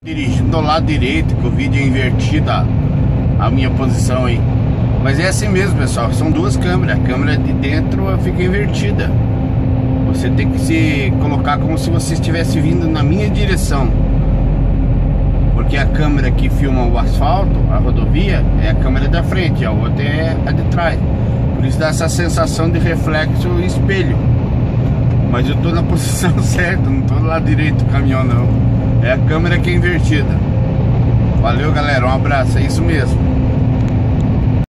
Dirigindo do lado direito, que o vídeo é invertido a minha posição aí. Mas é assim mesmo, pessoal, são duas câmeras. A câmera de dentro fica invertida. Você tem que se colocar como se você estivesse vindo na minha direção, porque a câmera que filma o asfalto, a rodovia, é a câmera da frente, a outra é a de trás. Por isso dá essa sensação de reflexo e espelho. Mas eu tô na posição certa, não tô do lado direito do caminhão não. É a câmera que é invertida. Valeu, galera, um abraço, é isso mesmo.